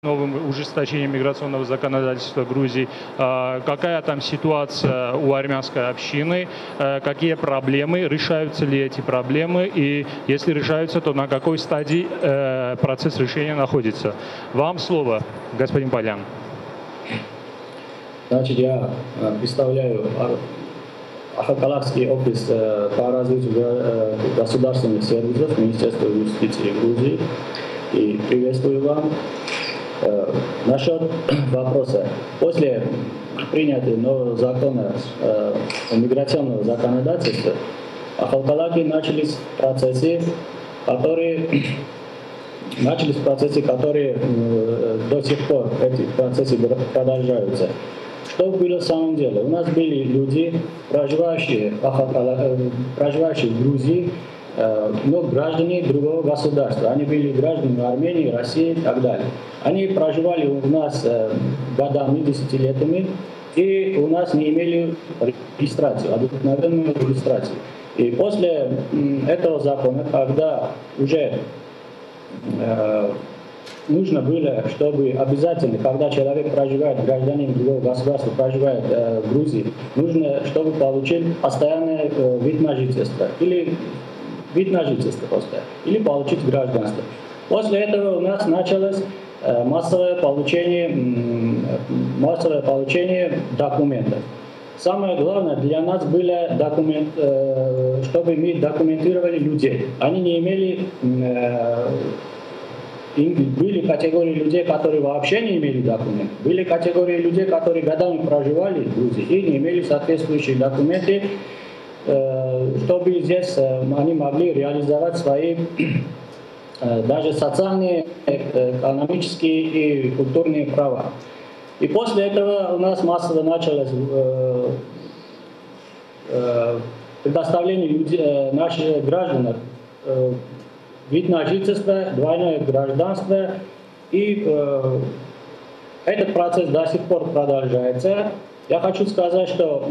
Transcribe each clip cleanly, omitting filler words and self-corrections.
новым ужесточением миграционного законодательства Грузии. Какая там ситуация у армянской общины, какие проблемы, решаются ли эти проблемы, и если решаются, то на какой стадии процесс решения находится. Вам слово, господин Полян. Значит, я представляю Ахакалакский офис по развитию государственных сервисов Министерства юстиции Грузии. И приветствую вам. Насчет вопроса. После принятия нового закона миграционного законодательства в Ахалкалаке начались процессы, которые до сих пор эти процессы продолжаются. Что было в самом деле? У нас были люди, проживающие в Грузии, но граждане другого государства. Они были гражданами Армении, России и так далее. Они проживали у нас годами, десятилетиями, и у нас не имели регистрацию, обыкновенную регистрацию. И после этого закона, когда уже нужно было, чтобы обязательно, когда человек проживает, гражданин другого государства проживает в Грузии, нужно, чтобы получил постоянный вид на жительство, или вид на жительство просто, или получить гражданство. После этого у нас началось массовое получение документов. Самое главное для нас было чтобы мы документировали людей. Они не имели, были категории людей, которые вообще не имели документов. Были категории людей, которые годами проживали в Грузии и не имели соответствующие документы, чтобы здесь они могли реализовать свои даже социальные, экономические и культурные права. И после этого у нас массово началось предоставление наших граждан вид на жительство, двойное гражданство. И этот процесс до сих пор продолжается. Я хочу сказать, что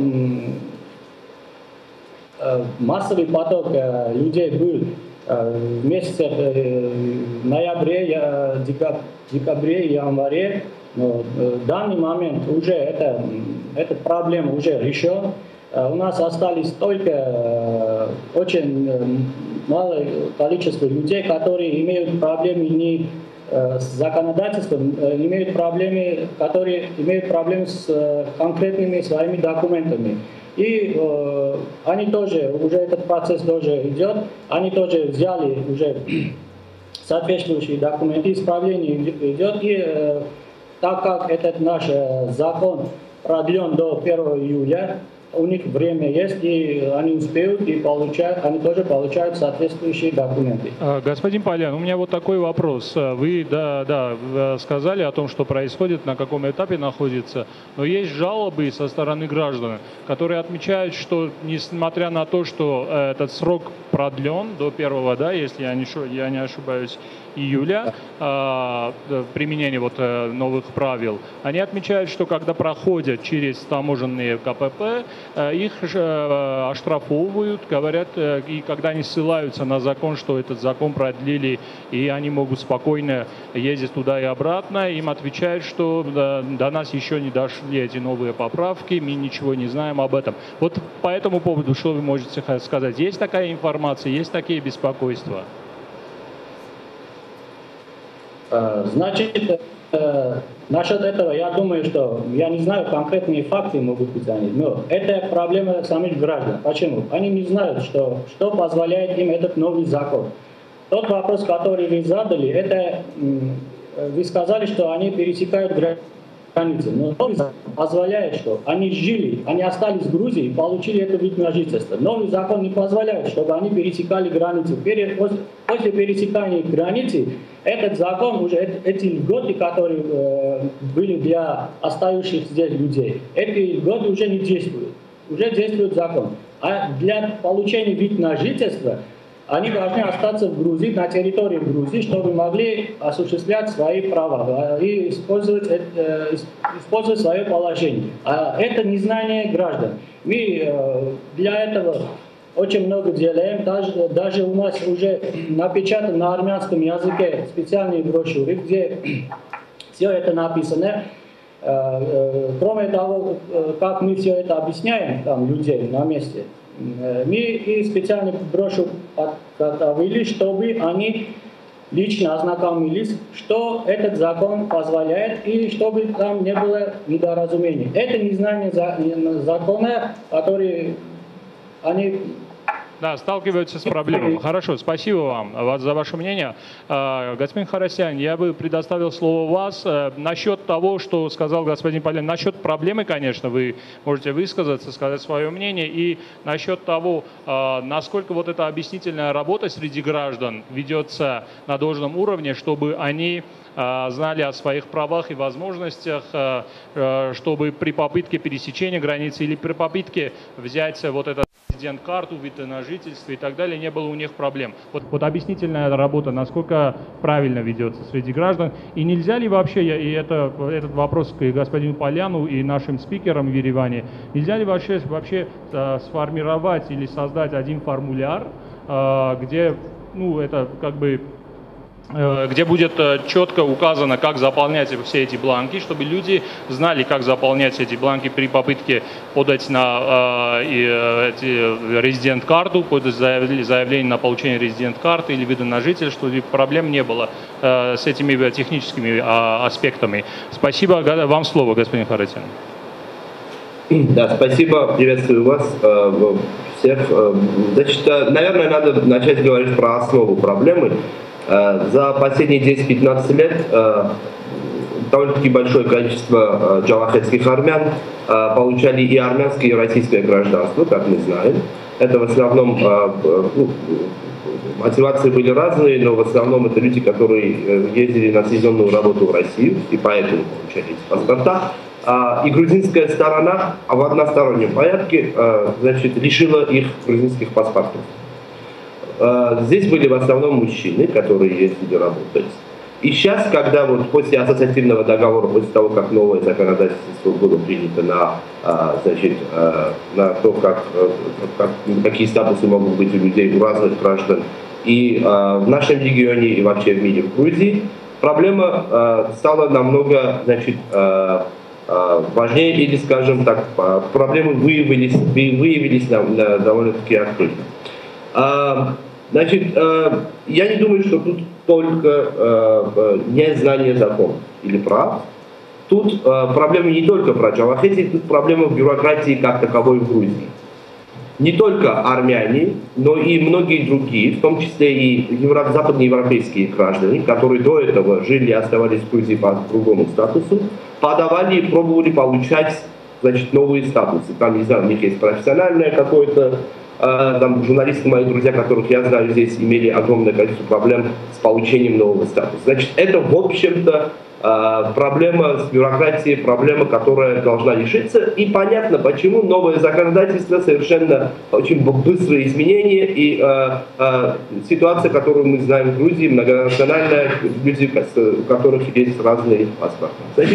массовый поток людей был в месяцах ноябре, декабре и январе. Но в данный момент уже эта проблема уже решена. У нас остались только очень малое количество людей, которые имеют проблемы не с законодательством, которые имеют проблемы с конкретными своими документами. И они тоже, уже этот процесс тоже идет, они тоже взяли уже соответствующие документы, исправление идет, и так как этот наш закон продлен до 1 июля, у них время есть, и они успеют, и они тоже получают соответствующие документы. Господин Полян, у меня вот такой вопрос. Вы сказали о том, что происходит, на каком этапе находится, но есть жалобы со стороны граждан, которые отмечают, что несмотря на то, что этот срок продлен до 1, если я не ошибаюсь, июля, применение новых правил, они отмечают, что когда проходят через таможенные КПП, их оштрафовывают, говорят, и когда они ссылаются на закон, что этот закон продлили, и они могут спокойно ездить туда и обратно, им отвечают, что до нас еще не дошли эти новые поправки, мы ничего не знаем об этом. Вот по этому поводу что вы можете сказать? Есть такая информация, есть такие беспокойства? Значит, насчет этого, я думаю, что я не знаю, конкретные факты могут быть они, но это проблема самих граждан. Почему? Они не знают, что позволяет им этот новый закон. Тот вопрос, который вы задали, это вы сказали, что они пересекают границы. Но новый закон позволяет, что они остались в Грузии и получили это вид на жительство. Новый закон не позволяет, чтобы они пересекали границу. После пересекания границы этот закон, уже эти льготы, которые были для остающихся здесь людей, эти льготы уже не действуют. Уже действует закон. А для получения вида на жительство они должны остаться в Грузии, на территории Грузии, чтобы могли осуществлять свои права и использовать свое положение. А это незнание граждан. Мы для этого очень много делаем. Даже у нас уже напечатан на армянском языке специальные брошюры, где все это написано. Кроме того, как мы все это объясняем там, людей на месте, мы и специально брошюру подготовили, чтобы они лично ознакомились, что этот закон позволяет, и чтобы там не было недоразумений. Это незнание закона, который они... Да, сталкиваются с проблемами. Хорошо, спасибо вам за ваше мнение. Господин Харасян, я бы предоставил слово вас. Насчет того, что сказал господин Полян, насчет проблемы, конечно, вы можете высказаться, сказать свое мнение. И насчет того, насколько вот эта объяснительная работа среди граждан ведется на должном уровне, чтобы они знали о своих правах и возможностях, чтобы при попытке пересечения границы или при попытке взять вот этот резидент-карту, вид на жительство и так далее, не было у них проблем. Вот объяснительная работа, насколько правильно ведется среди граждан, и нельзя ли вообще, и этот вопрос к господину Поляну и нашим спикерам в Ереване, нельзя ли вообще сформировать или создать один формуляр, где, это как бы, где будет четко указано, как заполнять все эти бланки, чтобы люди знали, как заполнять эти бланки при попытке подать на резидент-карту, подать заявление на получение резидент-карты или вида на жительство, чтобы проблем не было с этими техническими аспектами. Спасибо. Вам слово, господин Харасян. Да, спасибо. Приветствую вас всех. Значит, наверное, надо начать говорить про основу проблемы. За последние 10-15 лет довольно-таки большое количество джавахетских армян получали и армянское, и российское гражданство, как мы знаем. Это в основном, мотивации были разные, но в основном это люди, которые ездили на сезонную работу в Россию и поэтому получали эти паспорта. И грузинская сторона в одностороннем порядке лишила их грузинских паспортов. Здесь были в основном мужчины, которые ездили работать. И сейчас, когда после ассоциативного договора, после того, как новое законодательство было принято на то, какие статусы могут быть у людей, у разных граждан, и в нашем регионе, и вообще в мире, в Грузии, проблема стала намного важнее, или, скажем так, проблемы выявились довольно-таки открыто. Я не думаю, что тут только незнание законов или прав. Тут проблема не только про джавахети, тут проблема в бюрократии как таковой в Грузии. Не только армяне, но и многие другие, в том числе и западноевропейские граждане, которые до этого жили и оставались в Грузии по другому статусу, подавали и пробовали получать новые статусы. Там, не знаю, у них есть профессиональное какое-то. Там журналисты, мои друзья, которых я знаю здесь, имели огромное количество проблем с получением нового статуса. Значит, это, в общем-то, проблема с бюрократией, проблема, которая должна решиться. И понятно, почему новое законодательство совершенно очень быстрое изменение. И ситуация, которую мы знаем в Грузии, многонациональная, люди, у которых есть разные паспорта. Значит,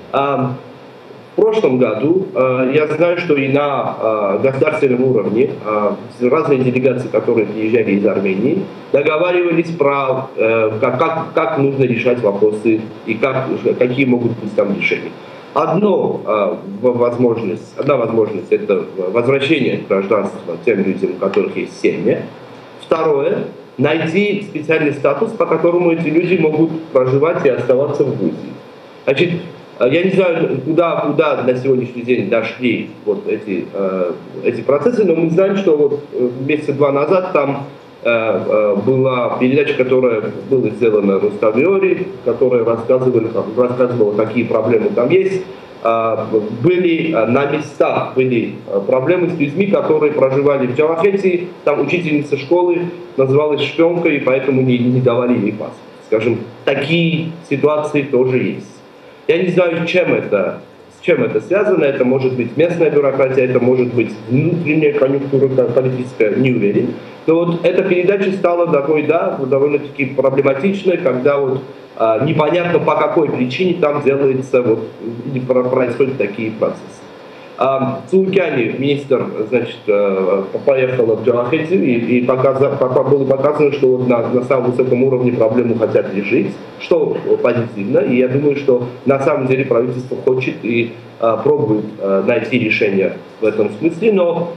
в прошлом году я знаю, что и на государственном уровне разные делегации, которые приезжали из Армении, договаривались про как нужно решать вопросы и какие могут быть там решения. Одна возможность – это возвращение гражданства тем людям, у которых есть семьи. Второе – найти специальный статус, по которому эти люди могут проживать и оставаться в Грузии. Значит, я не знаю, куда на сегодняшний день дошли эти процессы, но мы знаем, что месяца 2 назад там была передача, которая была сделана Руставиори, которая рассказывала, какие проблемы там есть. Были на местах проблемы с людьми, которые проживали в Джавахете. Там учительница школы называлась шпионкой, и поэтому не давали ей паспорт. Скажем, такие ситуации тоже есть. Я не знаю, с чем это связано. Это может быть местная бюрократия, это может быть внутренняя конъюнктура политическая, не уверен. Но эта передача стала такой, довольно-таки проблематичной, когда непонятно по какой причине там делается или происходят такие процессы. Цулукяни, министр, значит, поехала в Джавахете и было показано, что вот на самом высоком уровне проблему хотят решить, что позитивно. И я думаю, что на самом деле правительство хочет и пробует найти решение в этом смысле, но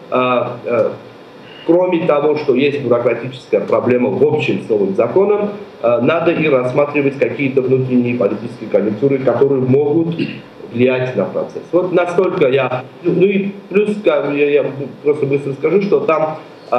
кроме того, что есть бюрократическая проблема в общем с новым законом, надо и рассматривать какие-то внутренние политические конъюнктуры, которые могут влиять на процесс. Вот настолько я... Ну и плюс, я просто быстро скажу, что там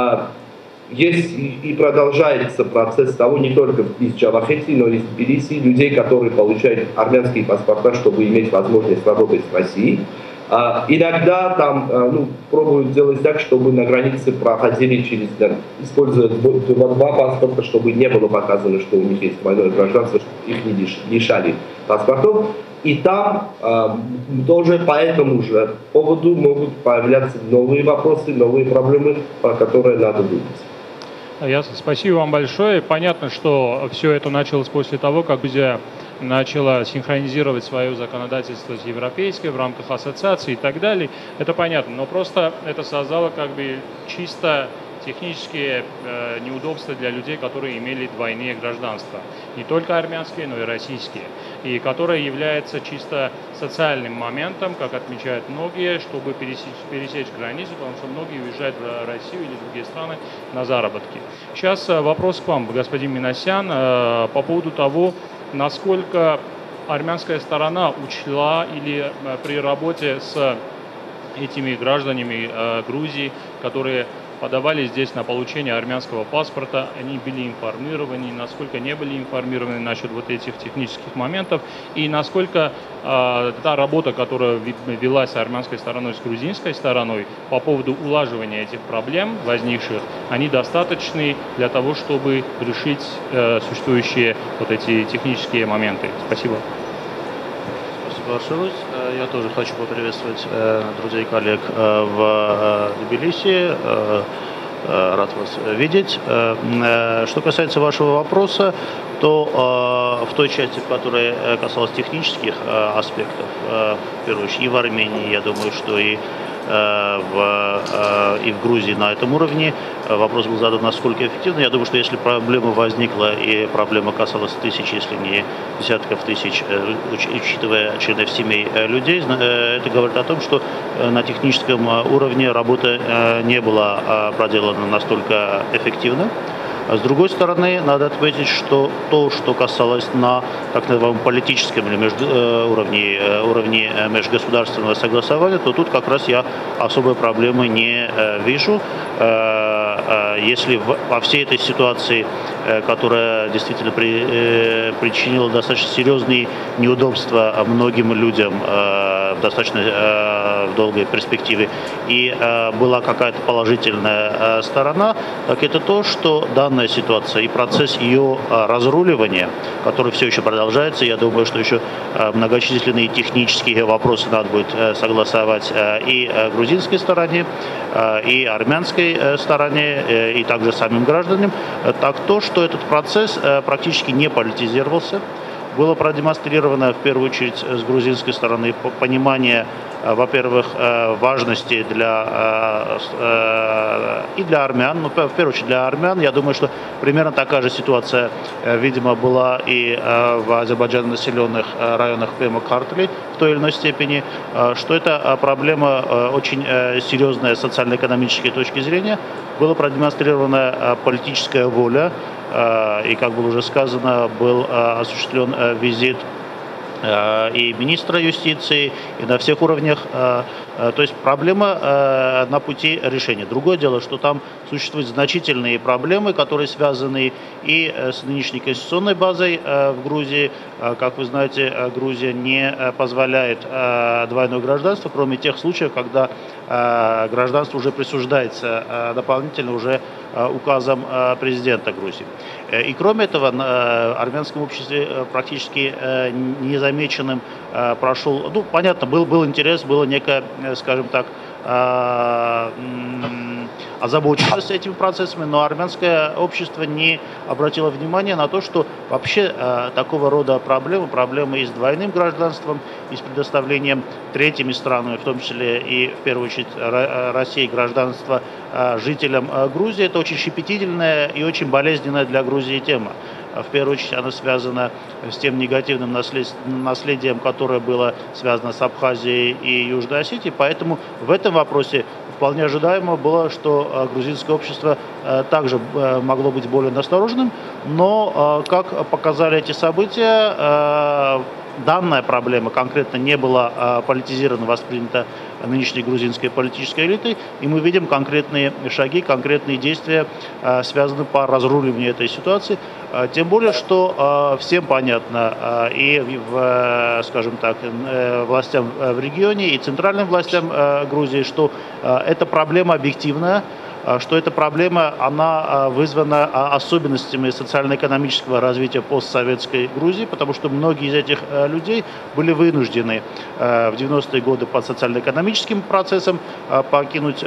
есть и продолжается процесс того, не только из Джавахети, но и из Тбилиси, людей, которые получают армянские паспорта, чтобы иметь возможность работать в России. Иногда там пробуют делать так, чтобы на границе проходили используя два паспорта, чтобы не было показано, что у них есть двойное гражданство, чтобы их не лишали паспортов. И там тоже по этому же поводу могут появляться новые вопросы, новые проблемы, про которые надо думать. Ясно. Спасибо вам большое. Понятно, что все это началось после того, как Грузия начала синхронизировать свое законодательство с европейской в рамках ассоциации и так далее. Это понятно. Но просто это создало как бы чисто технические неудобства для людей, которые имели двойные гражданства. Не только армянские, но и российские. И которое является чисто социальным моментом, как отмечают многие, чтобы пересечь границу, потому что многие уезжают в Россию или в другие страны на заработки. Сейчас вопрос к вам, господин Минасян, по поводу того, насколько армянская сторона учла или при работе с этими гражданами Грузии, которые подавали здесь на получение армянского паспорта, они были информированы, насколько не были информированы насчет вот этих технических моментов, и насколько та работа, которая велась армянской стороной с грузинской стороной по поводу улаживания этих проблем возникших, они достаточны для того, чтобы решить существующие вот эти технические моменты. Спасибо. Спасибо, Аршурусь. Я тоже хочу поприветствовать друзей и коллег в Тбилиси. Рад вас видеть. Что касается вашего вопроса, то в той части, которая касалась технических аспектов, в первую очередь и в Армении, я думаю, что и в Грузии на этом уровне. Вопрос был задан, насколько эффективно. Я думаю, что если проблема возникла, и проблема касалась тысяч, если не десятков тысяч, учитывая членов семей людей, это говорит о том, что на техническом уровне работа не была проделана настолько эффективно. А с другой стороны, надо отметить, что то, что касалось на так называемом политическом или уровне межгосударственного согласования, то тут как раз я особой проблемы не вижу. Если во всей этой ситуации, которая действительно причинила достаточно серьезные неудобства многим людям в достаточно долгой перспективе, и была какая-то положительная сторона, так это то, что данная ситуация и процесс ее разруливания, который все еще продолжается, я думаю, что еще многочисленные технические вопросы надо будет согласовать и грузинской стороне, и армянской стороне, и также самим гражданам, так то, что этот процесс практически не политизировался. Было продемонстрировано в первую очередь с грузинской стороны понимание, во-первых, важности и для армян, но в первую очередь для армян. Я думаю, что примерно такая же ситуация, видимо, была и в Азербайджане населенных районах Пема-Картли в той или иной степени, что эта проблема очень серьезная с социально-экономической точки зрения. Была продемонстрирована политическая воля, и, как было уже сказано, был осуществлен визит и министра юстиции, и на всех уровнях. То есть проблема на пути решения. Другое дело, что там существуют значительные проблемы, которые связаны и с нынешней конституционной базой в Грузии. Как вы знаете, Грузия не позволяет двойное гражданство, кроме тех случаев, когда гражданство уже присуждается дополнительно уже указом президента Грузии. И кроме этого, в армянском обществе практически незамеченным прошел, ну, понятно, был интерес, было некое, скажем так, озабоченность этими процессами, но армянское общество не обратило внимания на то, что вообще такого рода проблемы и с двойным гражданством, и с предоставлением третьими странами, в том числе и в первую очередь России, гражданства жителям Грузии, это очень щепетильная и очень болезненная для Грузии тема. В первую очередь она связана с тем негативным наследием, которое было связано с Абхазией и Южной Осетией. Поэтому в этом вопросе вполне ожидаемо было, что грузинское общество также могло быть более настороженным. Но, как показали эти события, данная проблема конкретно не была политизирована, воспринята нынешней грузинской политической элитой, и мы видим конкретные шаги, конкретные действия, связанные по разруливанию этой ситуации. Тем более, что всем понятно, и, скажем так, властям в регионе, и центральным властям Грузии, что эта проблема объективная, что эта проблема, она вызвана особенностями социально-экономического развития постсоветской Грузии, потому что многие из этих людей были вынуждены в 90-е годы под социально-экономическим процессом покинуть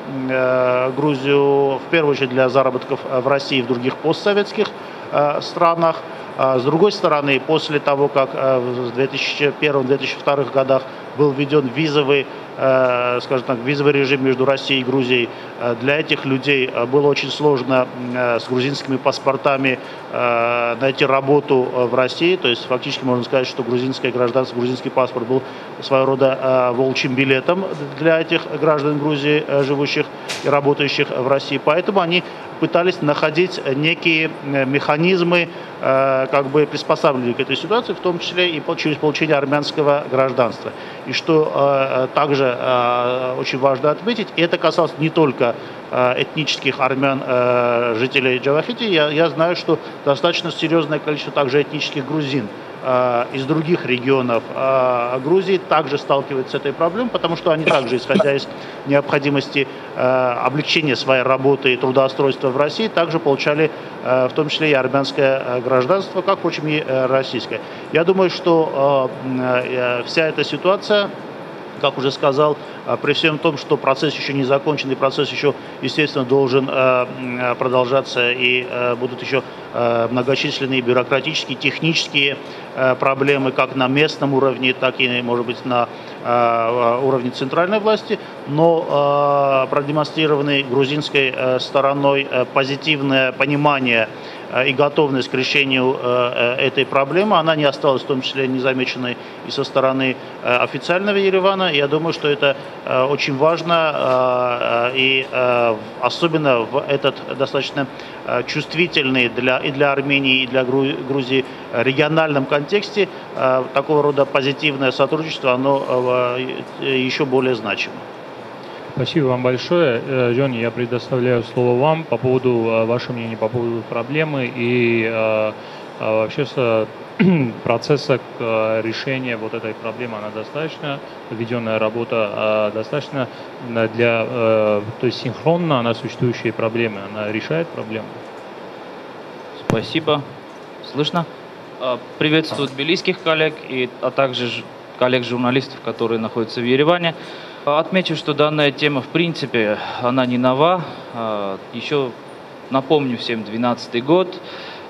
Грузию, в первую очередь для заработков в России и в других постсоветских странах. С другой стороны, после того, как в 2001-2002 годах был введен визовый, скажем так, визовый режим между Россией и Грузией, для этих людей было очень сложно с грузинскими паспортами найти работу в России. То есть фактически можно сказать, что грузинское гражданство, грузинский паспорт был своего рода волчьим билетом для этих граждан Грузии, живущих и работающих в России. Поэтому они пытались находить некие механизмы, как бы приспосабливали к этой ситуации, в том числе и через получение армянского гражданства. И что также очень важно отметить, это касалось не только этнических армян, жителей Джавахити. Я знаю, что достаточно серьезное количество также этнических грузин из других регионов Грузии также сталкиваются с этой проблемой, потому что они также, исходя из необходимости облегчения своей работы и трудоустройства в России, также получали в том числе и армянское гражданство, как, впрочем, и российское. Я думаю, что вся эта ситуация, как уже сказал, при всем том, что процесс еще не закончен, и процесс еще, естественно, должен продолжаться, и будут еще многочисленные бюрократические, технические проблемы, как на местном уровне, так и, может быть, на уровне центральной власти, но продемонстрированный грузинской стороной позитивное понимание и готовность к решению этой проблемы, она не осталась в том числе незамеченной и со стороны официального Еревана. Я думаю, что это очень важно, и особенно в этот достаточно чувствительный и для Армении, и для Грузии региональном контексте такого рода позитивное сотрудничество, оно еще более значимо. Спасибо вам большое. Джонни, я предоставляю слово вам по поводу вашего мнения, по поводу проблемы и вообще процесса решения вот этой проблемы. Она достаточно, введенная работа достаточно то есть синхронно на существующие проблемы, она решает проблему. Спасибо. Слышно? Приветствую тбилисских коллег, а также коллег-журналистов, которые находятся в Ереване. Отмечу, что данная тема, в принципе, она не нова. Еще напомню всем 2012 год.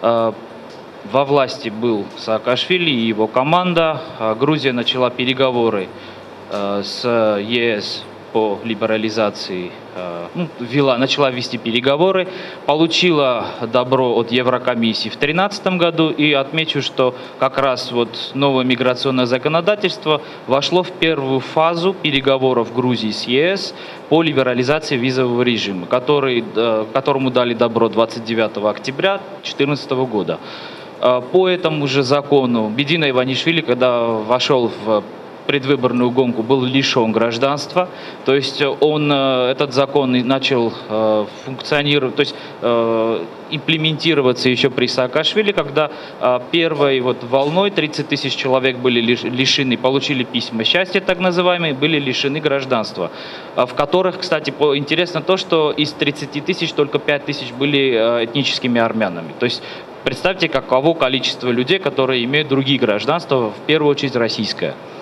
Во власти был Саакашвили и его команда. Грузия начала переговоры с ЕС по либерализации, начала вести переговоры, получила добро от Еврокомиссии в 2013 году, и отмечу, что как раз вот новое миграционное законодательство вошло в первую фазу переговоров Грузии с ЕС по либерализации визового режима, которому дали добро 29 октября 2014 года. По этому же закону Бедина Иванишвили, когда вошел в предвыборную гонку, был лишен гражданства, то есть этот закон начал функционировать, то есть имплементироваться еще при Саакашвили, когда первой волной 30 тысяч человек были лишены, получили письма счастья, так называемые, были лишены гражданства, в которых, кстати, интересно то, что из 30 тысяч только 5 тысяч были этническими армянами. То есть представьте, каково количество людей, которые имеют другие гражданства, в первую очередь российское.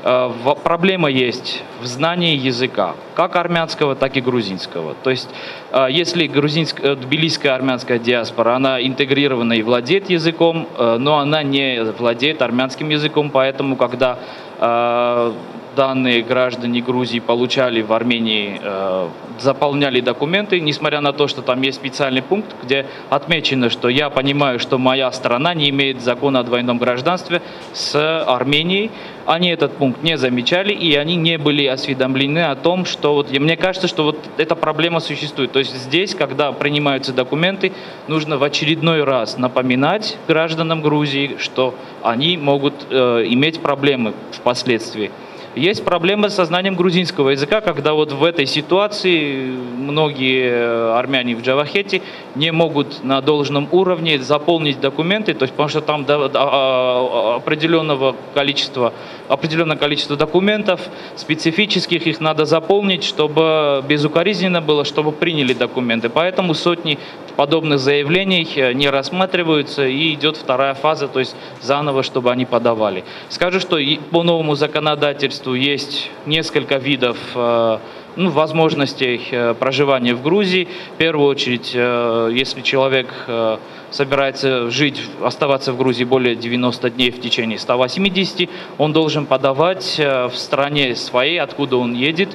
Проблема есть в знании языка, как армянского, так и грузинского. То есть, если тбилисская армянская диаспора, она интегрирована и владеет языком, но она не владеет армянским языком, поэтому, когда данные граждане Грузии получали в Армении, заполняли документы, несмотря на то, что там есть специальный пункт, где отмечено, что я понимаю, что моя страна не имеет закона о двойном гражданстве с Арменией. Они этот пункт не замечали, и они не были осведомлены о том, что вот, мне кажется, что вот эта проблема существует. То есть здесь, когда принимаются документы, нужно в очередной раз напоминать гражданам Грузии, что они могут иметь проблемы впоследствии. Есть проблемы со знанием грузинского языка, когда вот в этой ситуации многие армяне в Джавахете не могут на должном уровне заполнить документы, то есть, потому что там определенное количество документов специфических, их надо заполнить, чтобы безукоризненно было, чтобы приняли документы. Поэтому сотни подобных заявлений не рассматриваются, и идет вторая фаза, то есть заново, чтобы они подавали. Скажу, что по новому законодательству есть несколько видов возможностей проживания в Грузии. В первую очередь, если человек собирается оставаться в Грузии более 90 дней в течение 180, он должен подавать в стране своей, откуда он едет,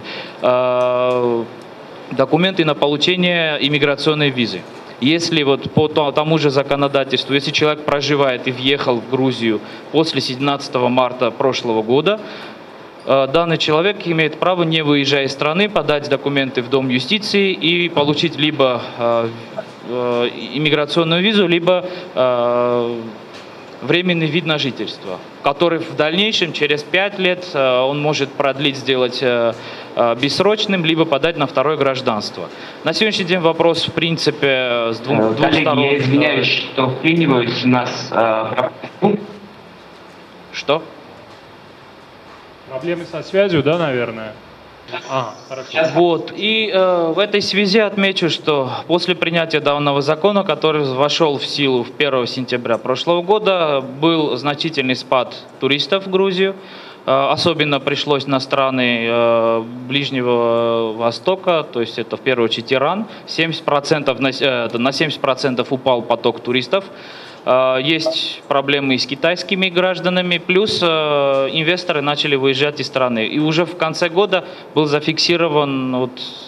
документы на получение иммиграционной визы. Если вот по тому же законодательству, если человек проживает и въехал в Грузию после 17 марта прошлого года, данный человек имеет право, не выезжая из страны, подать документы в Дом юстиции и получить либо иммиграционную визу, либо временный вид на жительство, который в дальнейшем, через 5 лет, он может продлить, сделать бессрочным, либо подать на второе гражданство. На сегодняшний день вопрос, в принципе, с двух сторон. Я извиняюсь, что вклиниваюсь, у нас... Что? Проблемы со связью, да, наверное? Хорошо. Вот. И в этой связи отмечу, что после принятия данного закона, который вошел в силу 1 сентября прошлого года, был значительный спад туристов в Грузию. Особенно пришлось на страны Ближнего Востока, то есть это в первую очередь Иран. На 70% упал поток туристов. Есть проблемы с китайскими гражданами, плюс инвесторы начали выезжать из страны. И уже в конце года была зафиксирована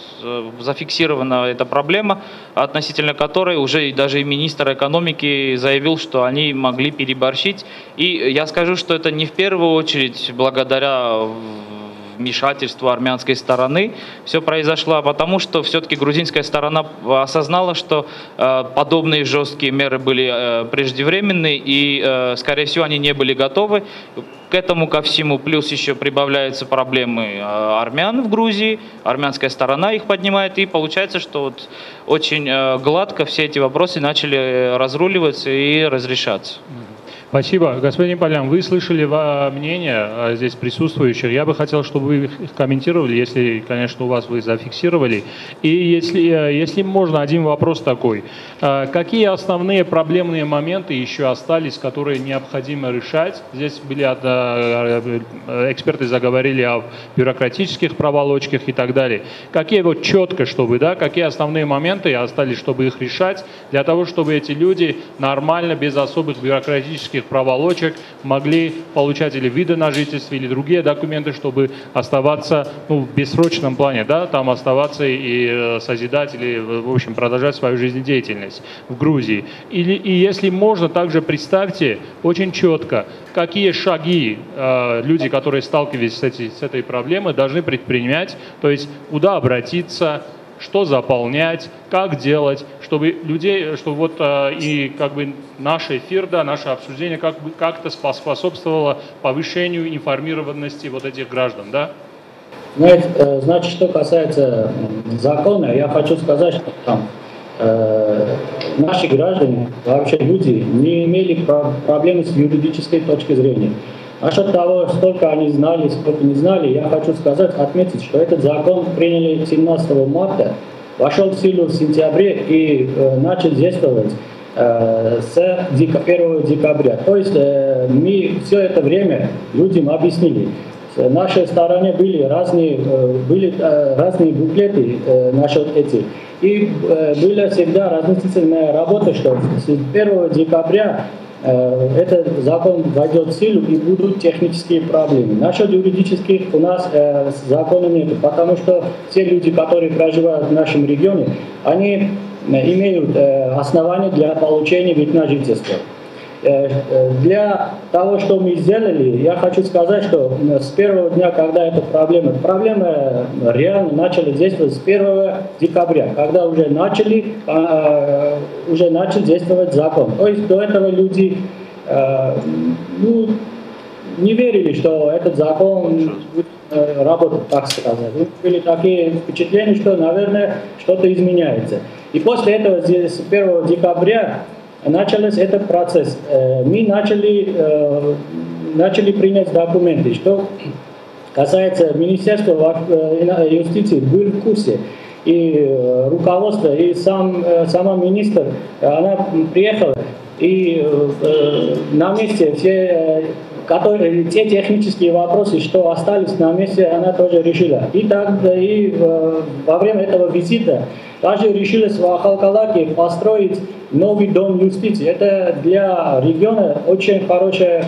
эта проблема, относительно которой уже даже и министр экономики заявил, что они могли переборщить. И я скажу, что это не в первую очередь благодаря вмешательству армянской стороны все произошло, потому что все-таки грузинская сторона осознала, что подобные жесткие меры были преждевременные, и, скорее всего, они не были готовы к этому, ко всему. Плюс еще прибавляются проблемы армян в Грузии, армянская сторона их поднимает, и получается, что вот очень гладко все эти вопросы начали разруливаться и разрешаться. Спасибо. Господин Полян, вы слышали мнение здесь присутствующих. Я бы хотел, чтобы вы их комментировали, если, конечно, у вас вы зафиксировали. И если можно, один вопрос такой. Какие основные проблемные моменты еще остались, которые необходимо решать? Здесь были эксперты заговорили о бюрократических проволочках и так далее. Какие вот четко, чтобы, да, какие основные моменты остались, чтобы их решать, для того, чтобы эти люди нормально, без особых бюрократических проволочек могли получать или виды на жительство, или другие документы, чтобы оставаться в бессрочном плане, да, там оставаться и созидать, или, в общем, продолжать свою жизнедеятельность в Грузии. И если можно, также представьте очень четко, какие шаги люди, которые сталкивались с этой проблемой, должны предпринять, то есть куда обратиться, что заполнять, как делать, чтобы людей, чтобы вот и как бы наш эфир, да, наше обсуждение как-то способствовало повышению информированности вот этих граждан, да? Значит, что касается закона, я хочу сказать, что там наши граждане, вообще люди, не имели проблемы с юридической точки зрения. Насчет того, сколько они знали, сколько не знали, я хочу сказать, отметить, что этот закон приняли 17 марта, вошел в силу в сентябре и начал действовать с 1 декабря. То есть мы все это время людям объяснили, С нашей стороны были разные буклеты насчет этих. И была всегда разъяснительная работа, что с 1 декабря этот закон войдет в силу и будут технические проблемы. Насчет юридических у нас закона нет, потому что все люди, которые проживают в нашем регионе, они имеют основания для получения вид на жительство. Для того, что мы сделали, я хочу сказать, что с первого дня, когда эта проблема реально начала действовать с 1 декабря, когда уже начал действовать закон. То есть до этого люди не верили, что этот закон будет работать, так сказать. Были такие впечатления, что, наверное, что-то изменяется. И после этого, с 1 декабря, начался этот процесс. Мы начали принять документы. Что касается Министерства юстиции, был в курсе. И руководство, и сама министр, она приехала, и на месте те технические вопросы, что остались на месте, она тоже решила. И во время этого визита даже решили в Ахалкалаке построить новый дом юстиции. Это для региона очень хорошая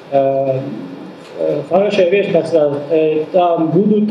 вещь, как сказать. Там будут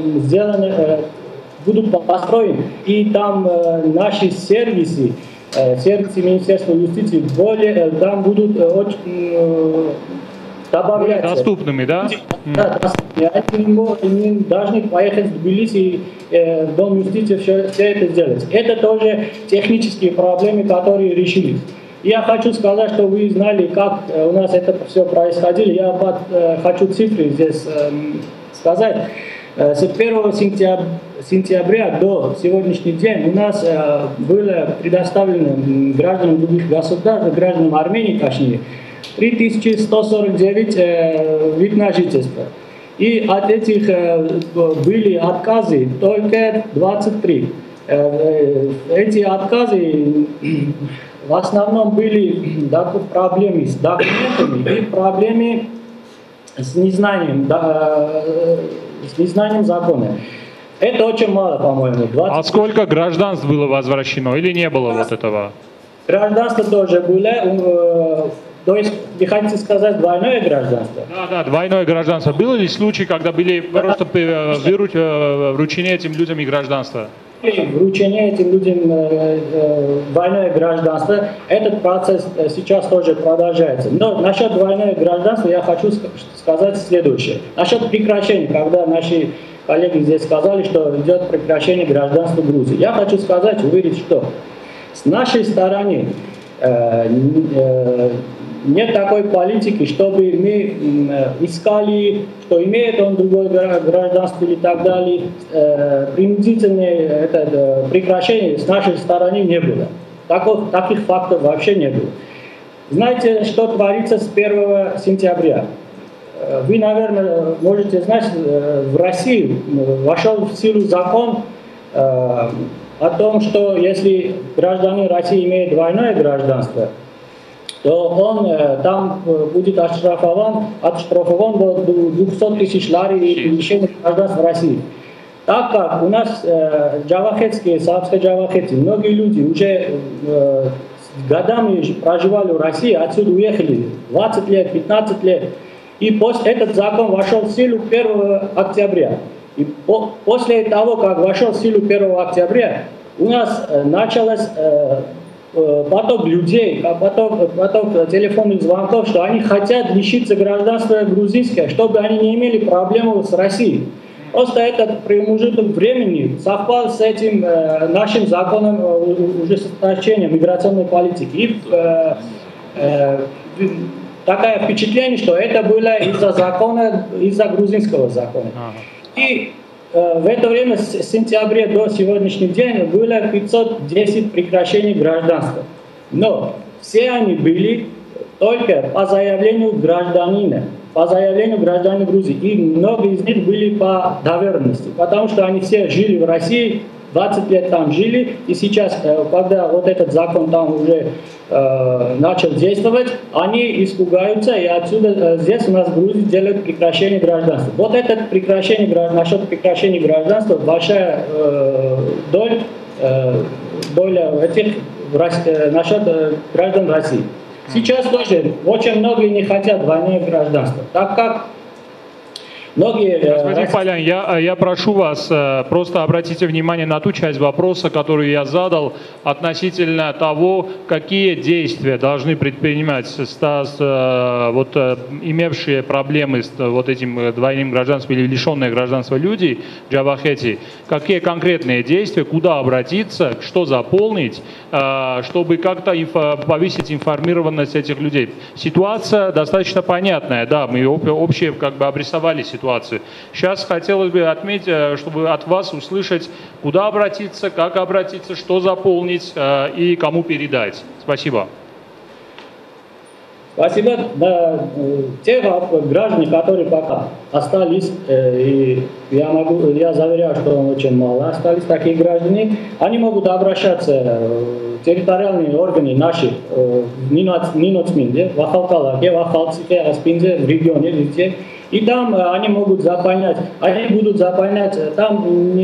построены, и там наши сервисы Министерства юстиции там будут очень добавляться. Доступными, да? Да, они должны поехать в Тбилиси, в Дом юстиции, все это сделать. Это тоже технические проблемы, которые решились. Я хочу сказать, что вы знали, как у нас это все происходило. Я хочу цифры здесь сказать. С 1 сентября до сегодняшнего дня у нас было предоставлено гражданам других государств, гражданам Армении, точнее, 3149 вид на жительство. И от этих были отказы только 23. Эти отказы в основном были проблемы с документами и проблемы с незнанием закона. Это очень мало, по-моему. А сколько гражданств было возвращено или не было вот этого? Гражданство тоже было. То есть, вы хотите сказать двойное гражданство? Да, двойное гражданство. Было ли случаи, когда были просто вручены этим людям и гражданство? Вручение этим людям двойное гражданство, этот процесс сейчас тоже продолжается. Но насчет двойного гражданства я хочу сказать следующее. Насчет прекращения, когда наши коллеги здесь сказали, что идет прекращение гражданства Грузии. Я хочу сказать, уверить, что с нашей стороны нет такой политики, чтобы мы искали, что имеет он другое гражданство или так далее. Принудительное прекращение с нашей стороны не было. Таких фактов вообще не было. Знаете, что творится с 1 сентября? Вы, наверное, можете знать, в России вошел в силу закон о том, что если гражданин России имеет двойное гражданство, то он там будет оштрафован до 200 тысяч лари и лишения гражданства России. Так как у нас джавахетские, саабско-джавахети, многие люди уже годами проживали в России, отсюда уехали 20 лет, 15 лет. И этот закон вошел в силу 1 октября. И после того, как вошел в силу 1 октября, у нас началось поток людей, поток телефонных звонков, что они хотят лишиться гражданства грузинского, чтобы они не имели проблем с Россией. Просто этот промежуток времени совпал с этим нашим законом ужесточения миграционной политики. И такое впечатление, что это было из-за грузинского закона. И в это время, с сентября до сегодняшнего дня, было 510 прекращений гражданства. Но все они были только по заявлению гражданина, Грузии. И многие из них были по доверенности, потому что они все жили в России 20 лет там жили, и сейчас, когда вот этот закон там уже начал действовать, они испугаются, и отсюда здесь у нас в Грузии делают прекращение гражданства. Вот это насчет прекращения гражданства большая доля этих насчет граждан России. Сейчас тоже очень многие не хотят двойное гражданство, так как многие... Господин Полян, я прошу вас, просто обратите внимание на ту часть вопроса, которую я задал относительно того, какие действия должны предпринимать имевшие проблемы с вот этим двойным гражданством или лишенные гражданства люди, Джавахети, какие конкретные действия, куда обратиться, что заполнить, чтобы как-то повысить информированность этих людей. Ситуация достаточно понятная, да, мы общие обрисовали ситуацию. Сейчас хотелось бы отметить, чтобы от вас услышать, куда обратиться, как обратиться, что заполнить и кому передать. Спасибо. Спасибо. Да, те граждане, которые пока остались, и я заверяю, что очень мало остались такие граждане, они могут обращаться в территориальные органы наших, Ниноцминде, в Ахалкалаке, в Ахалцике, Аспинзе, в регионе, везде. И там они могут заполнять, они будут заполнять там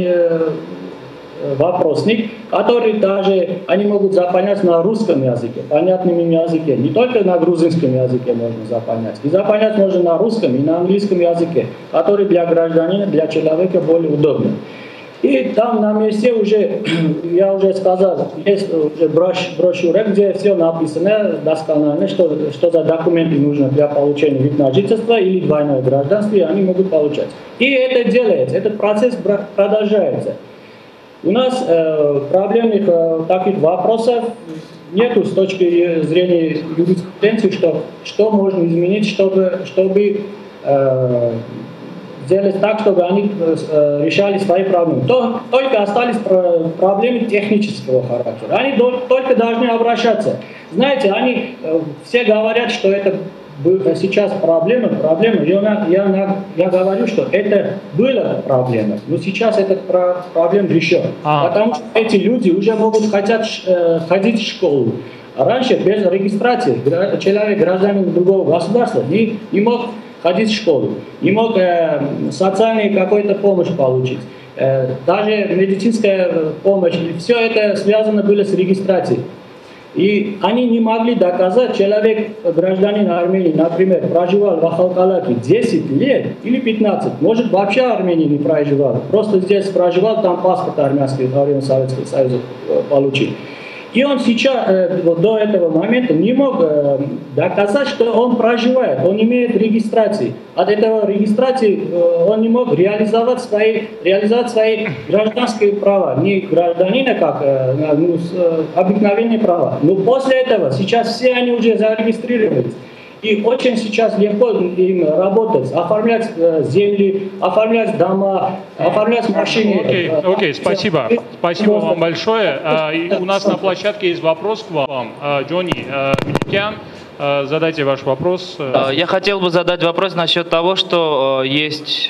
вопросник, который даже они могут заполнять на русском языке, понятном им языке, не только на грузинском языке можно заполнять. И заполнять можно на русском и на английском языке, который для гражданина, для человека более удобный. И там на месте уже, я уже сказал, есть уже брошюра, где все написано досконально, что за документы нужно для получения вида на жительство или двойное гражданство, и они могут получать. И это делается, этот процесс продолжается. У нас проблемных таких вопросов нету с точки зрения юриспруденции, что можно изменить, чтобы сделать так, чтобы они решали свои проблемы. Только остались проблемы технического характера. Они только должны обращаться. Знаете, они все говорят, что это сейчас проблема. Я говорю, что это была проблема, но сейчас эта проблема решена. Потому что эти люди уже могут хотят ходить в школу. Раньше без регистрации человек, гражданин другого государства, не мог ходить в школу, не мог социальную какую-то помощь получить, даже медицинская помощь. Все это связано было с регистрацией. И они не могли доказать, человек, гражданин Армении, например, проживал в Ахалкалаке 10 лет или 15, может вообще Армении не проживал, просто здесь проживал, там паспорт армянский во время Советского Союза получил. И он сейчас, до этого момента, не мог доказать, что он проживает, он имеет регистрацию. От этого регистрации он не мог реализовать свои гражданские права. Не гражданина, как обыкновенные права. Но после этого, сейчас все они уже зарегистрировались. И очень сейчас легко им работать, оформлять земли, оформлять дома, оформлять машины. Окей, спасибо. Спасибо вам большое. У нас на площадке есть вопрос к вам. Джонни Миникян, задайте ваш вопрос. Я хотел бы задать вопрос насчет того, что есть...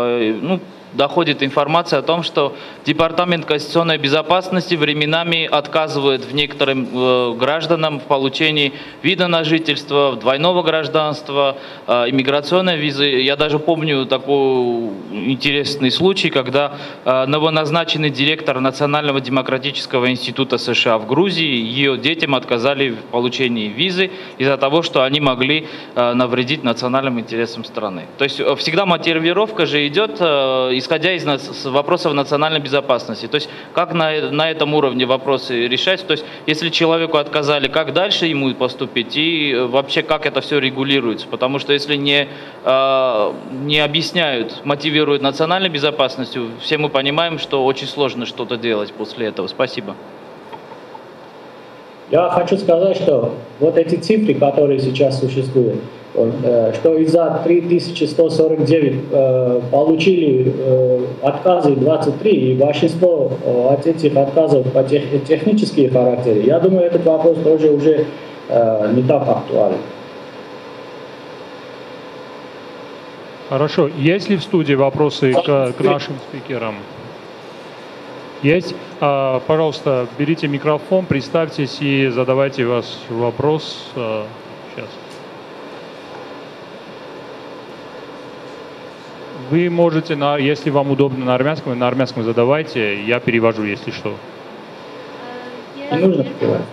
доходит информация о том, что Департамент конституционной безопасности временами отказывает в некоторым гражданам в получении вида на жительство, двойного гражданства, иммиграционной визы. Я даже помню такой интересный случай, когда новоназначенный директор Национального демократического института США в Грузии, ее детям отказали в получении визы из-за того, что они могли навредить национальным интересам страны. То есть всегда мотивировка же идет, исходя из вопросов национальной безопасности. То есть как на этом уровне вопросы решать? То есть если человеку отказали, как дальше ему поступить и вообще как это все регулируется? Потому что если не объясняют, мотивируют национальной безопасностью, все мы понимаем, что очень сложно что-то делать после этого. Спасибо. Я хочу сказать, что вот эти цифры, которые сейчас существуют, что из-за 3149 получили отказы 23, и большинство от этих отказов по технические характеры, я думаю, этот вопрос тоже уже не так актуален. Хорошо. Есть ли в студии вопросы к нашим спикерам? Есть. Пожалуйста, берите микрофон, представьтесь и задавайте ваш вопрос. Сейчас. Вы можете, если вам удобно на армянском задавайте, я перевожу, если что. Не нужно переводить.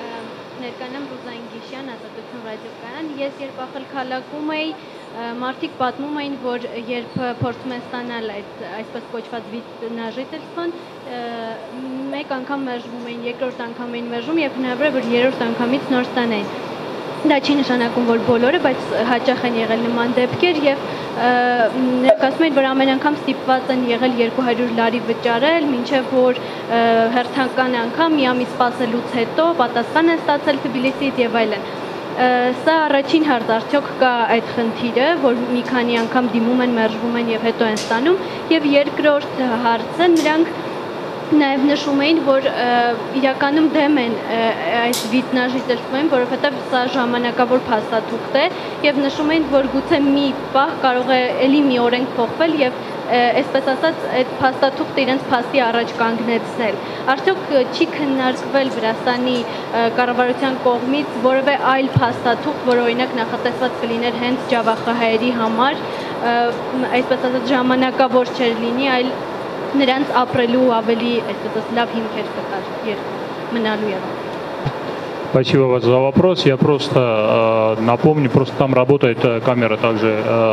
Ես երբ ախալքալակում էի, մարդիկ պատմում էին, որ երբ փորձում են ստանալ այդ այսպես կոչված վիտնաժիտելստոն, մեկ անգամ մերժվում էին, երկրորդ անգամ էին մերժում եւ հնարավոր է որ երրորդ անգամից նոր ստանային։ Դա չի նշանակում, որ բոլորը, բայց հաճախ են եղել նման դեպքեր եւ նրանք ասում են, որ ամեն անգամ ստիպված են եղել 200 լարի վճարել, մինչեւ որ հերթական անգամ մի ամիս սպասելուց հետո պատասխան են ստացել Թբիլիսիից եւ այլն։ Սա առաջին հարց, արդյոք կա այդ խնդիրը, որ մի քանի անգամ դիմում են, մերժվում են եւ հետո են ստանում, եւ երկրորդ հարցը նրանք նաեւ նշում էին, որ իրականում դեմ են այս վիտնաժիտելստին, որովհետեւ սա ժամանակավոր փաստաթուղթ է եւ նշում էին, որ գուցե մի պահ կարող է ելի մի օրենք փոխվել եւ այսպես ասած այդ փաստաթուղթը իրենց փաստի առաջ կանգնեցնել։ Արդյոք չի քննարկվել Վրաստանի կառավարության կողմից որևէ այլ փաստաթուղթ, որ օրինակ նախատեսված կլիներ հենց ջավախահայերի համար, այսպես ասած ժամանակավոր չէր լինի, այլ նրանց ապրելու ավելի, այսպես ասած, лав հիմքեր կտար մնալու եւ։ Спасибо вас за вопрос. Я просто напомню, просто там работает камера также,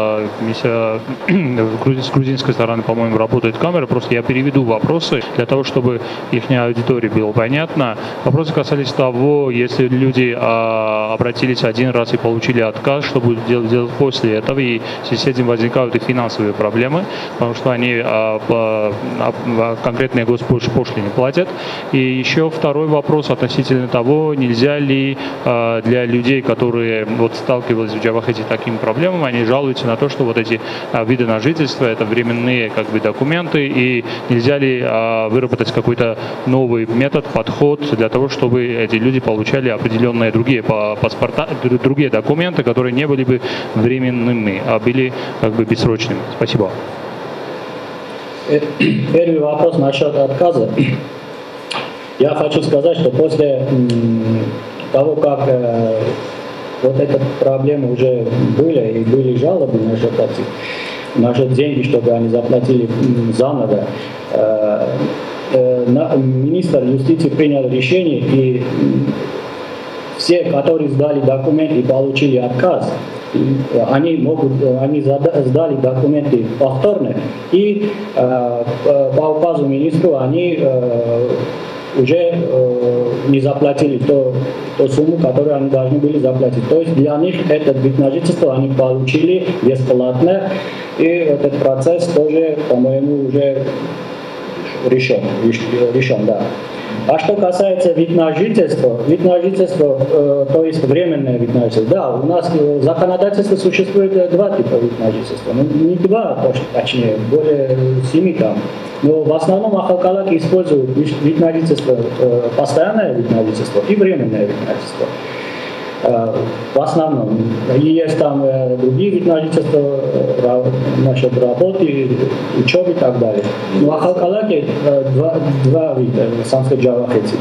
с грузинской стороны, по-моему, работает камера. Просто я переведу вопросы для того, чтобы их аудитории было понятно. Вопросы касались того, если люди обратились один раз и получили отказ, что будут делать после этого. И в связи с этим возникают и финансовые проблемы, потому что они конкретные госпошлины платят. И еще второй вопрос относительно того, нельзя ли для людей, которые вот сталкивались в Джавахете с такими проблемами, они жалуются на то, что вот эти виды на жительство это временные как бы документы, и нельзя ли выработать какой-то новый метод, подход для того, чтобы эти люди получали определенные другие паспорта, другие документы, которые не были бы временными, а были как бы бессрочными. Спасибо. Первый вопрос насчет отказа. Я хочу сказать, что после того, как вот эта проблема уже были, и были жалобы насчет деньги, чтобы они заплатили заново, министр юстиции принял решение, и все, которые сдали документы и получили отказ, они сдали документы повторно, и по указу министру они уже не заплатили ту сумму, которую они должны были заплатить. То есть для них этот вид на жительство они получили бесплатно, и этот процесс тоже, по-моему, уже решен, да. А что касается вид на жительство, то есть временное вид на жительство, да, у нас в законодательстве существует два типа вид на жительство, не два, точнее, более 7 там. Но в основном ахалкалаки используют вид на жительство, постоянное вид на жительство и временное вид на жительство. В основном. И есть там другие виды на жительство, насчет работы, учебы и так далее. Но ахалкалаки два вида, санскрит джавахети.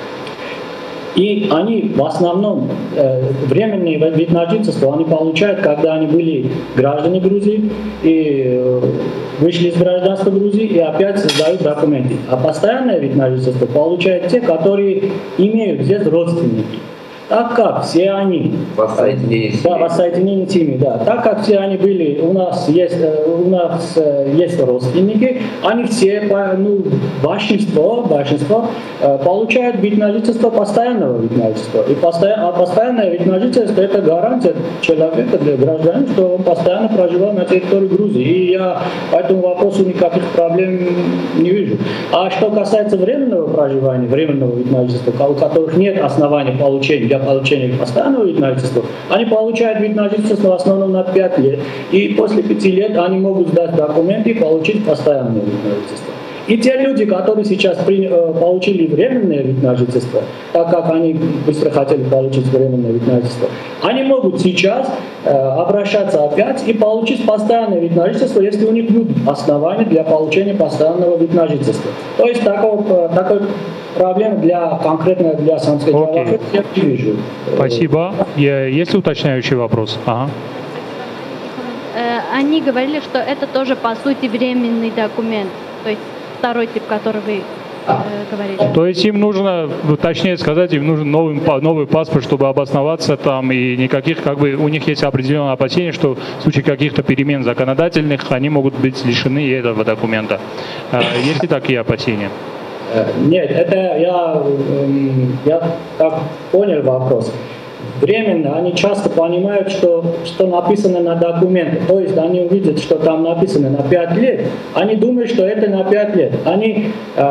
И они в основном временный вид на жительство они получают, когда они были граждане Грузии и вышли из гражданства Грузии и опять создают документы. А постоянный вид на жительство получают те, которые имеют здесь родственники. Так как все они воссоединение с ними, да. Так как все они были, у нас есть родственники, они все, большинство получают вид на жительство постоянного вид на жительства. И постоянное вид на жительство это гарантия человека для граждан, что он постоянно проживал на территории Грузии. И я по этому вопросу никаких проблем не вижу. А что касается временного проживания, временного вид на жительства, у которых нет оснований получения постоянного вида на жительство, они получают вид на жительство в основном на 5 лет. И после 5 лет они могут сдать документы и получить постоянный вид на жительство. И те люди, которые сейчас получили временное вид на жительство, так как они быстро хотели получить временное вид на жительство, они могут сейчас обращаться опять и получить постоянное вид на жительство, если у них будут основания для получения постоянного вида на жительство. То есть такой проблем конкретно для Самской Джавахи я не вижу. Спасибо. Есть ли уточняющий вопрос? Ага. Они говорили, что это тоже по сути временный документ, то есть второй тип, который вы говорили. То есть им нужно, точнее сказать, им нужен новый паспорт, чтобы обосноваться там, и никаких, у них есть определенное опасение, что в случае каких-то перемен законодательных они могут быть лишены и этого документа. Есть ли такие опасения? Нет, это я так понял вопрос. Временно они часто понимают, что написано на документе. То есть они увидят, что там написано на 5 лет. Они думают, что это на 5 лет. Они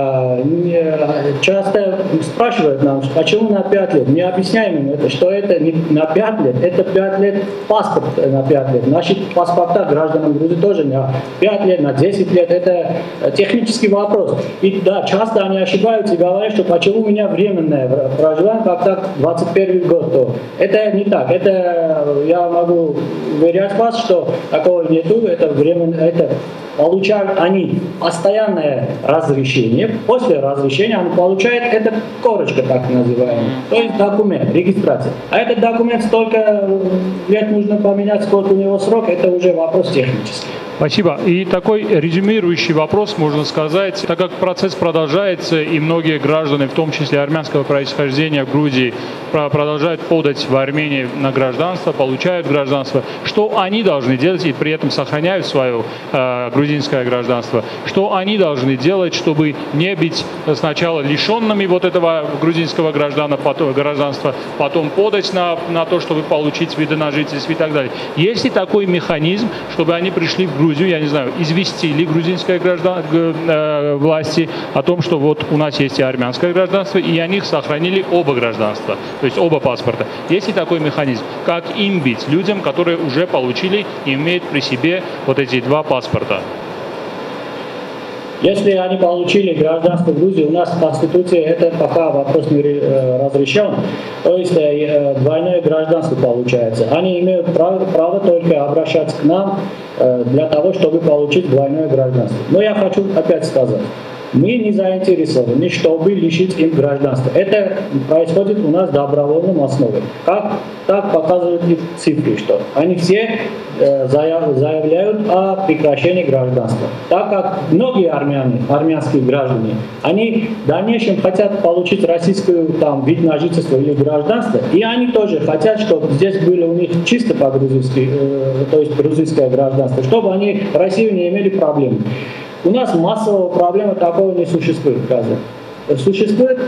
часто спрашивают нам, почему на 5 лет. Мы объясняем им это, что это не на 5 лет, это 5 лет паспорт на 5 лет. Наши паспорта гражданам Грузии тоже на 5 лет, на 10 лет. Это технический вопрос. И да, часто они ошибаются и говорят, что почему у меня временное проживание, как так 21 год. То. Это не так. Это я могу уверять вас, что такого нету. Это временно, это получают они постоянное разрешение. После разрешения они получают это корочка, так называемая. То есть документ, регистрация. А этот документ столько лет нужно поменять, сколько у него срок, это уже вопрос технический. Спасибо. И такой резюмирующий вопрос, можно сказать, так как процесс продолжается, и многие граждане, в том числе армянского происхождения в Грузии, продолжают подать в Армении на гражданство, получают гражданство, что они должны делать и при этом сохраняют свое грузинское гражданство, что они должны делать, чтобы не быть сначала лишенными вот этого грузинского гражданства, потом подать на то, чтобы получить виды на жительство и так далее. Есть ли такой механизм, чтобы они пришли в Грузию, я не знаю, известили грузинское власти о том, что вот у нас есть и армянское гражданство, и они сохранили оба гражданства, то есть оба паспорта. Есть ли такой механизм? Как им быть, людям, которые уже получили и имеют при себе вот эти два паспорта? Если они получили гражданство Грузии, у нас в Конституции это пока вопрос не разрешен. То есть двойное гражданство получается. Они имеют право только обращаться к нам для того, чтобы получить двойное гражданство. Но я хочу опять сказать. Мы не заинтересованы, чтобы лишить им гражданства. Это происходит у нас добровольном основе. Так показывают и цифры, что они все заявляют о прекращении гражданства. Так как многие армянские граждане, они в дальнейшем хотят получить российскую вид на жительство или гражданство, и они тоже хотят, чтобы здесь было у них чисто по-грузински, то есть грузинское гражданство, чтобы они в России не имели проблем. У нас массового проблемы такого не существует, казах. Существуют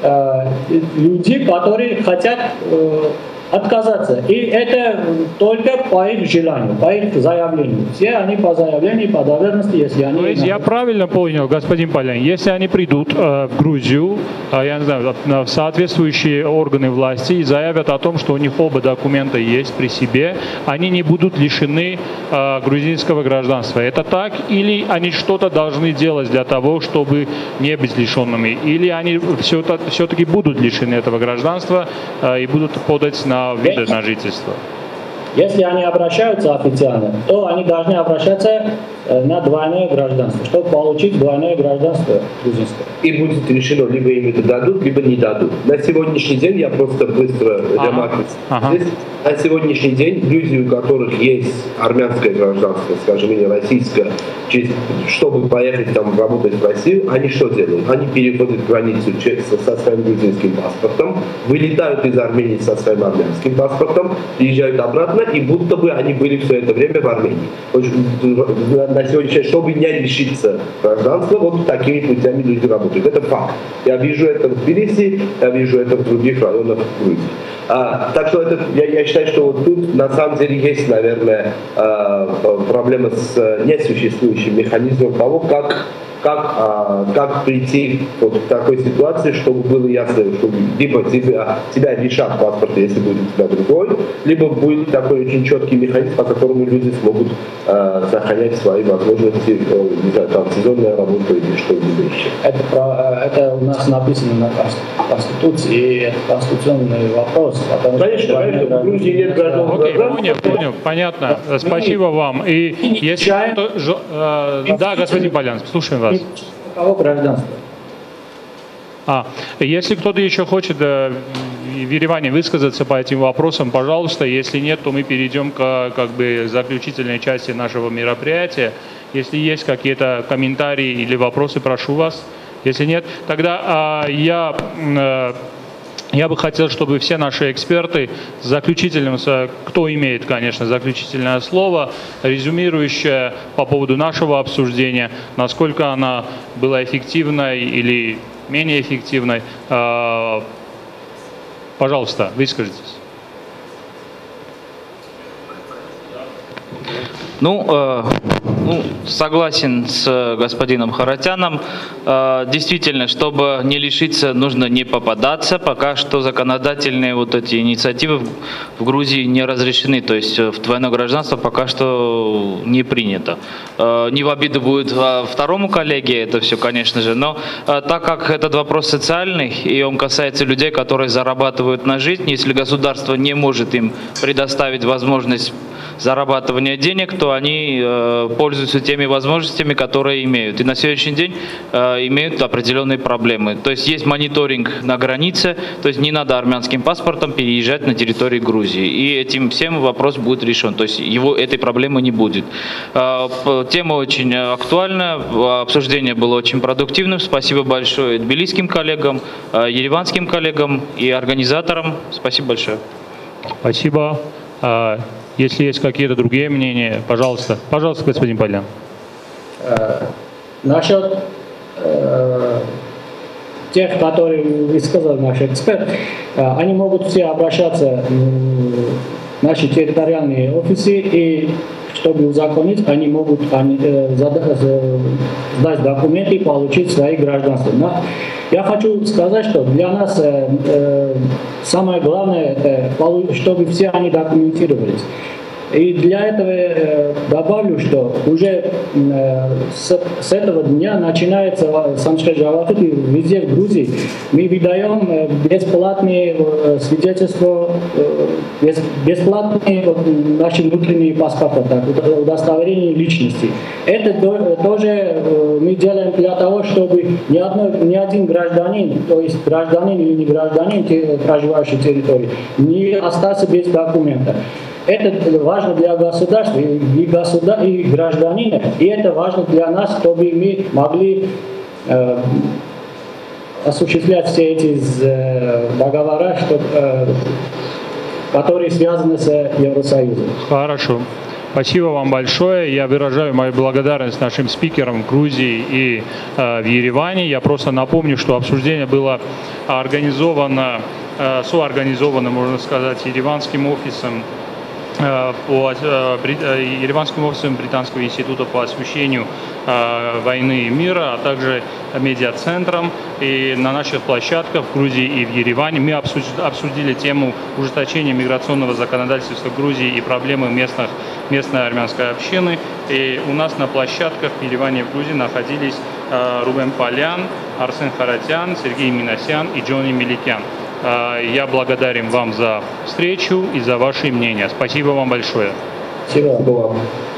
люди, которые хотят отказаться. И это только по их желанию, по их заявлению. Все они по заявлению, по доверенности, если они... То есть я правильно понял, господин Полянин, если они придут в Грузию, я не знаю, в соответствующие органы власти и заявят о том, что у них оба документа есть при себе, они не будут лишены грузинского гражданства. Это так? Или они что-то должны делать для того, чтобы не быть лишенными? Или они все-таки будут лишены этого гражданства и будут подать на виды на жительство? Если они обращаются официально, то они должны обращаться на двойное гражданство, чтобы получить двойное гражданство грузинское. И будет решено, либо им это дадут, либо не дадут. На сегодняшний день, я просто быстро ремаркую здесь, на сегодняшний день люди, у которых есть армянское гражданство, скажем, или российское, чтобы поехать там работать в Россию, они что делают? Они переходят границу со своим грузинским паспортом, вылетают из Армении со своим армянским паспортом, приезжают обратно, и будто бы они были все это время в Армении. На сегодняшний день, чтобы не лишиться гражданства, вот такими путями люди работают. Это факт. Я вижу это в Тбилиси, я вижу это в других районах Грузии. Так что я считаю, что вот тут на самом деле есть, наверное, проблема с несуществующим механизмом того, как прийти вот к такой ситуации, чтобы было ясно, что либо тебя лишат паспорта, если будет у тебя другой, либо будет такой очень четкий механизм, по которому люди смогут сохранять свои возможности, не знаю, там, сезонная работа или что-либо еще. Это у нас написано на Конституции, и это конституционный вопрос. Конечно, в Грузии нет гражданства. Окей, понял, понятно. Спасибо вам. И если да, господин Полянский, слушаем вас. Кого гражданство? Если кто-то еще хочет в Ереване высказаться по этим вопросам, пожалуйста. Если нет, то мы перейдем к заключительной части нашего мероприятия. Если есть какие-то комментарии или вопросы, прошу вас. Если нет, тогда я бы хотел, чтобы все наши эксперты заключительным, кто имеет, конечно, заключительное слово, резюмирующее по поводу нашего обсуждения, насколько она была эффективной или менее эффективной. Пожалуйста, выскажитесь. Согласен с господином Харатяном. Действительно, чтобы не лишиться, нужно не попадаться. Пока что законодательные вот эти инициативы в Грузии не разрешены. То есть двойное гражданство пока что не принято. Не в обиду будет второму коллеге это все, конечно же. Но так как этот вопрос социальный, и он касается людей, которые зарабатывают на жизнь, если государство не может им предоставить возможность зарабатывания денег, то они пользуются теми возможностями, которые имеют. И на сегодняшний день имеют определенные проблемы. То есть есть мониторинг на границе, то есть не надо армянским паспортом переезжать на территорию Грузии. И этим всем вопрос будет решен. То есть этой проблемы не будет. Тема очень актуальна, обсуждение было очень продуктивным. Спасибо большое тбилисским коллегам, ереванским коллегам и организаторам. Спасибо большое. Спасибо. Если есть какие-то другие мнения, пожалуйста. Пожалуйста, господин Полян. Насчет тех, которые высказал наш эксперт, они могут все обращаться в наши территориальные офисы, и чтобы узаконить, они могут сдать документы и получить свои гражданства. Но я хочу сказать, что для нас самое главное, чтобы все они документировались. И для этого добавлю, что уже с этого дня начинается самшхеджаваты везде в Грузии. Мы выдаем бесплатные свидетельства, бесплатные наши внутренние паспорта, удостоверение личности. Это тоже мы делаем для того, чтобы ни один гражданин, то есть гражданин или не гражданин, проживающий в территории, не остался без документа. Это важно для государства и гражданина, и это важно для нас, чтобы мы могли осуществлять все эти договора, которые связаны с Евросоюзом. Хорошо. Спасибо вам большое. Я выражаю мою благодарность нашим спикерам в Грузии и в Ереване. Я просто напомню, что обсуждение было соорганизовано, можно сказать, ереванским офисом Ереванским офисом Британского института по освещению войны и мира, а также медиацентром. И на наших площадках в Грузии и в Ереване мы обсудили тему ужесточения миграционного законодательства в Грузии и проблемы местной армянской общины. И у нас на площадках в Ереване и в Грузии находились Рубен Полян, Арсен Харатян, Сергей Минасян и Джонни Меликян. Я благодарен вам за встречу и за ваши мнения. Спасибо вам большое. Спасибо вам.